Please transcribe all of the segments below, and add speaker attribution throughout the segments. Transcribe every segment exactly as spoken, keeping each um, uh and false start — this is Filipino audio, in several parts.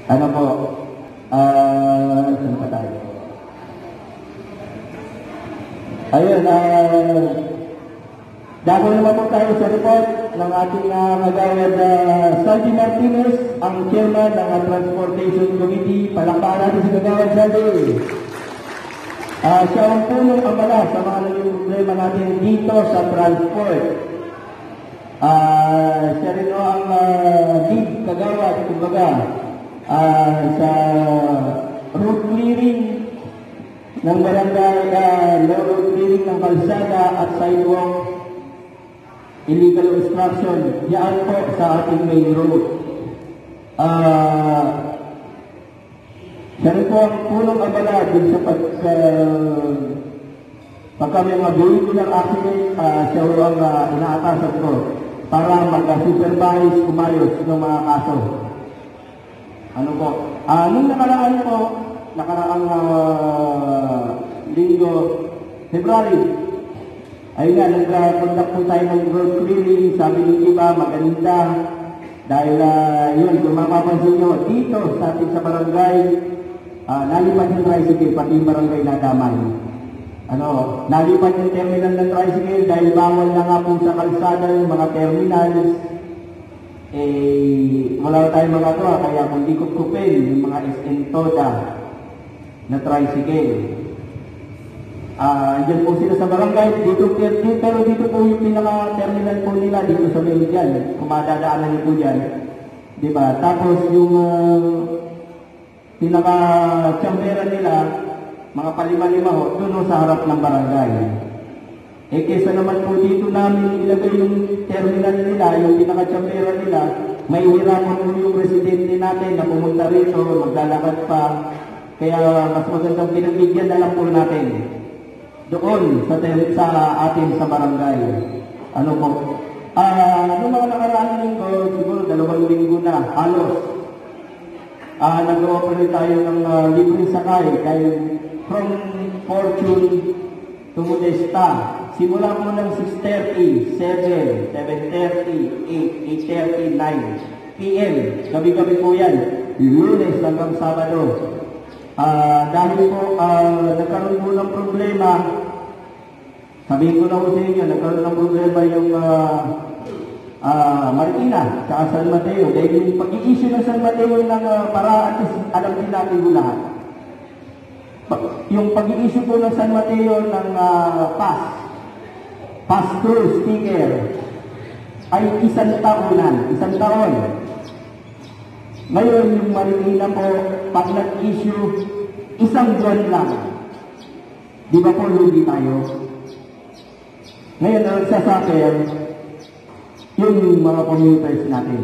Speaker 1: Ano po, ah, uh, saan pa tayo? Ayun, ah, uh, dako naman po tayo sa report ng ating uh, magawad uh, Saldi Martinez, ang chairman ng uh, Transportation Committee. Palakpakan natin si Magawad Saldi. Uh, siya ang punong abala sa mga naging problema natin dito sa transport. Uh, siya rin o ang uh, lead kagawad, kumbaga, uh, sa road clearing ng barangay, uh, road clearing ng kalsada at sidewalk, illegal obstruction, diyan po sa ating main road. Uh, siya rin po ang punong abala din sa pag, uh, pagka may mga vehicular accident, uh, siya po ang uh, inaatasan ko para mag-supervise, kumayos ng mga kaso. Ano po? Uh, nung nakaraan po, nakaraang uh, linggo, February, ayun nga, nag-conduct po tayo ng road clearing. Sabi ng iba, maganda. Dahil uh, yun, kung mapapansin nyo, dito sa ating sa barangay, uh, nalipat yung tricycle, pati yung barangay nadamay. Ano, nalipat yung terminal ng tricycle dahil bawal na nga po sa kalsada yung mga terminals. Eh, wala tayong magagawa, kaya kung di kupkupin yung mga S N Toda na tricycle. Ah, uh, andyan po sila sa barangay, dito, dito, pero dito po yung pinaka-terminal po nila, dito sa Median, kung madadaanan niyo po dyan. Diba? Tapos yung uh, pinaka-chambera nila, mga palima-lima ho, doon sa harap ng barangay. Eh, kesa naman po dito namin ilagay yung terminal nila, yung pinaka-chambera nila, may hirapan po yung residente natin na pumunta rito, maglalakad pa. Kaya mas magandang pinagbigyan na lang po natin doon sa, sa atin sa barangay. Ano po? Ah, uh, noong mga nakaraan linggo, siguro dalawang linggo na, halos, ah, uh, nag-operate tayo ng uh, libreng sakay dahil from Fortune to Modesta. Simula po ng six thirty, seven, seven thirty, eight, eight thirty, nine P M Gabi-gabi po yan. Lunes hanggang Sabado. Uh, dahil po uh, nagkaroon po ng problema, sabihin ko na po sa inyo, nagkaroon ng problema yung uh, uh, Marikina sa San Mateo. Dahil yung pag-i-issue ng San Mateo ng uh, para at least alam din natin po lahat. Yung pag-i-issue po ng San Mateo ng uh, pass, pass-through sticker, ay isang taonan, isang taon. Ngayon, yung Marikina po, pag nag-issue, isang buwan lang. Di ba po, lugi tayo? Ngayon, ang nagsasakyan, yung mga commuters natin.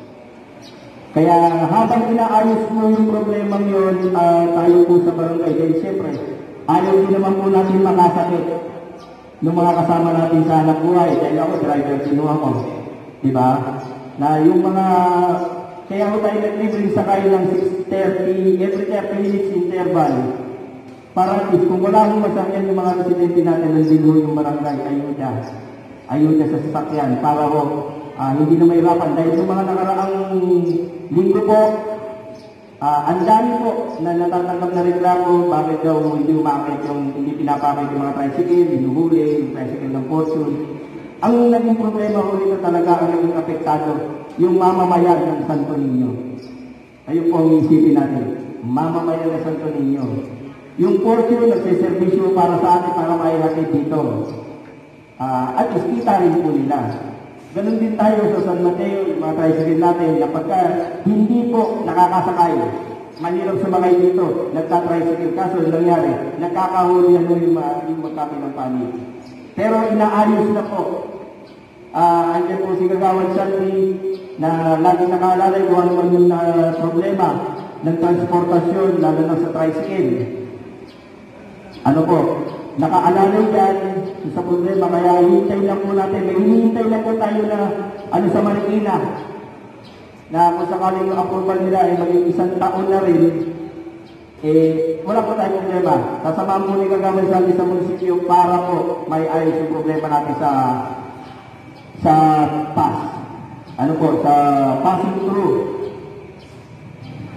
Speaker 1: Kaya habang inaayos mo yung problema yun, uh, tayo po sa barangay, dahil siyempre, ayaw din naman po natin makasakit ng mga kasama natin sa anak buhay. Dahil ako, driver, sinuha ko. Diba? Na yung mga, kaya ako tayo nag-libreng sakay ng six thirty, every thirty minutes interval. Para at least, kung wala mong masakyan yung mga residente natin, nandito yung barangay, ayuda. Ayuda sa sasakyan, para ho, uh, hindi na mahirapan. Dahil yung mga nakaraang linggo po, uh, ang dami po na natatanggap na reklamo, bakit daw hindi umakit yung, hindi pinapakit yung mga tricycle, hinuhuli, yung tricycle ng Fortune. Ang naging problema ko dito talaga, ang naging apektado, yung mamamayan ng Santo Niño. Ayun po ang isipin natin, mamamayan ng Santo Niño. Yung Fortune, nagsiservisyo para sa atin, para maihatid dito. Uh, at least kita rin po nila. Ganon din tayo sa San Mateo, yung mga tricycle natin, na pagka hindi po nakakasakay, manilog sa mga dito, nagka-tricycle, kaso yung nangyari, nagkakahuli yan yung, yung magkapit ng panig. Pero inaayos na po. Uh, andyan po si Kagawad Saldi na lagi nakalalay kung ano man yung uh, problema ng transportasyon, lalo na sa tricycle. Ano po? Nakaalalay yan sa problema, kaya hintay lang po natin. May hinihintay lang po tayo na ano sa Marikina na kung sakaling yung approval nila ay maging isang taon na rin, eh, wala po tayong problema. Sasamahan po ni Kagawad Saldi sa munisipyo para po may ayos yung problema natin sa sa pass. Ano po, sa passing through.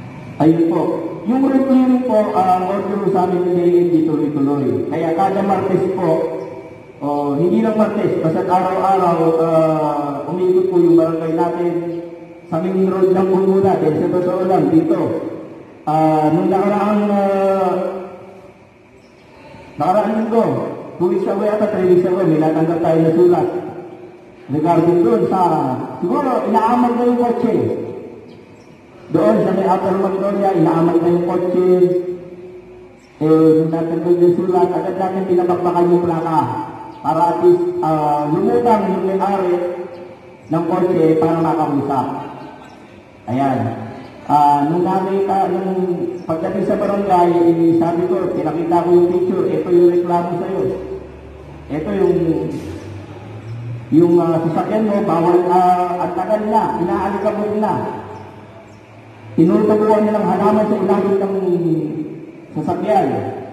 Speaker 1: Ayun po. Yung road clearing po, ang uh, order sa amin hindi hindi tuloy-tuloy. Kaya kada Martes po, oh, hindi lang Martes, basta araw-araw, uh, umikot po yung barangay natin. Sa main road lang po muna, dahil sa totoo lang, dito. Uh, nung nakaraang, uh, nakaraang linggo, two weeks away ata, three weeks away, may natanggap tayo na sulat. Regarding doon sa, siguro, inaamal na yung kotse. Doon sa may Upper Magnolia, inaamal na yung kotse. Eh, nung natanggap yung sulat, agad natin pinabakbakan yung plaka. Para at least, uh, lumutang yung may-ari ng kotse para makausap. Ayan. Uh, nung nakita, nung pagdating sa barangay, eh, sabi ko, pinakita ko yung picture, ito yung reklamo sa'yo. Ito yung yung uh, sasakyan mo, bawal, uh, at tagal na, inaalikabog na. Tinutubuan niya ng halaman sa ilalim ng sasakyan.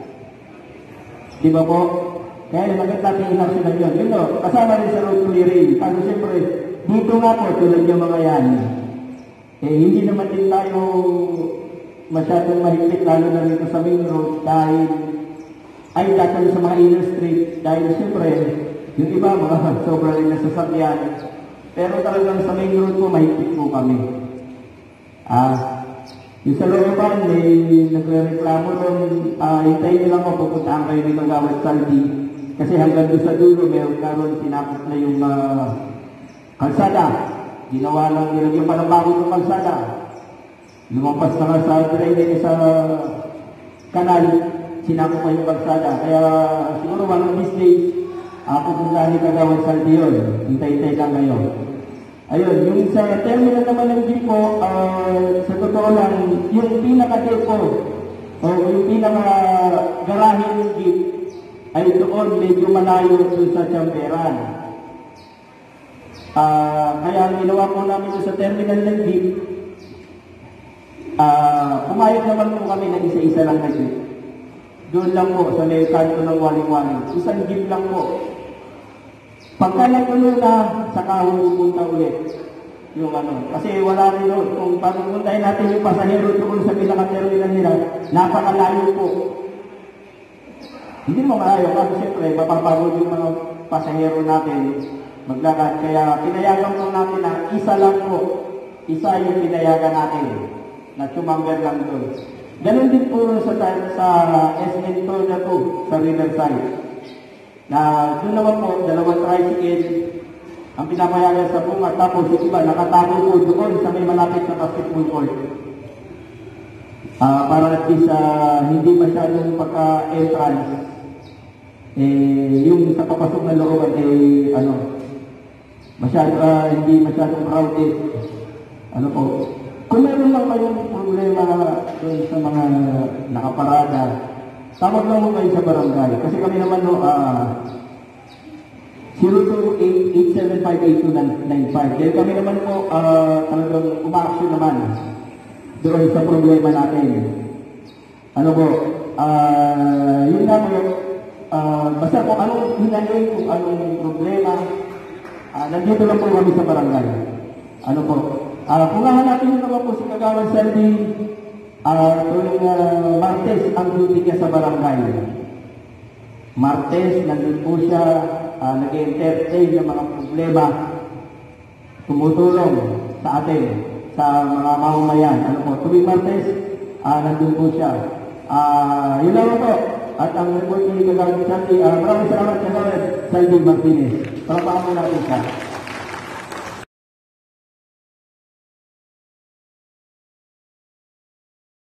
Speaker 1: Di ba po? Kaya nakit natin inaksyonan yun. Yun o, kasama rin sa road clearing. Kasi siyempre, dito nga po, tulad yung mga yan. Eh, hindi naman din tayo masyadong mahigpit, lalo na rito sa main road, dahil ay dahil sa mga inner street, dahil siyempre, yung iba, mga sobra rin na sasakyan. Pero talagang sa main road po, mahigpit po kami. Ah, yung sa looban, may nagre-reklamo doon, ah, hintayin nyo lang ako, pupuntaan kayo ni Kagawad Saldi. Kasi hanggang doon sa dulo, meron karoon, sinapot na yung uh, kalsada. Ginawa lang nila yung palabago ng kalsada. Lumampas na nga sa drainage sa kanal, sinapot pa yung kalsada. Kaya siguro one of these days, ako punta ni Kagawad Saldi yun. Hintay-hintay lang ngayon. Ayun, yung sa terminal naman ng jeep po, uh, sa totoo lang, yung pinaka-depo, o yung pinaka-garahe ng jeep, ay doon medyo malayo doon sa Chamberan. Uh, kaya ang ginawa po namin sa terminal ng jeep, uh, pumayag naman po kami na isa-isa lang na jeep. Doon lang po, sa may kanto ng waling-waling. Isang jeep lang po. Pagka nagtuloy na, saka pupunta ulit yung ano. Kasi wala rin doon. Kung papupuntahin natin yung pasahero doon sa pinaka-terminal nila, napakalayo po. Hindi mo malayo kasi siyempre mapapagod yung mga pasahero natin maglakad. Kaya pinayagan po natin na isa lang po. Isa yung pinayagan natin na tumanggal lang doon. Ganun din po sa, sa S N two na po, sa Riverside. Na doon naman po, dalawang tricycle ang pinapayagan sa bunga, tapos yung iba nakatago po doon sa may malapit na basketball court. Uh, para at least uh, hindi masyadong pagka-entrance, eh, yung sa papasok na looban, eh, ano, masyado, uh, hindi masyadong crowded. Ano po, kung meron lang kayong problema doon sa mga nakaparada, tawag lang mo kayo sa barangay. Kasi kami naman no, uh, zero two eight eight seven five eight two nine five. Kaya kami naman po uh, talagang umaaksyon naman doon sa problema natin. Ano po, uh, yun nga po, uh, basta po anong hinayin, kung anong problema, uh, nandito lang po kami sa barangay. Ano po, uh, kung hahanapin nyo naman po si Kagawad Saldi, Uh, tuwing uh, Martes ang duty niya sa barangay. Martes, nandun po siya, uh, nag-entertain ng mga problema, tumutulong sa atin, sa mga mamamayan. Ano po, tuwing Martes, uh, nandun po siya. Uh, yun lang po. At ang report ni Kagawad Saldi, uh, maraming salamat Kagawad Saldi Martinez. Palapaan mo natin siya.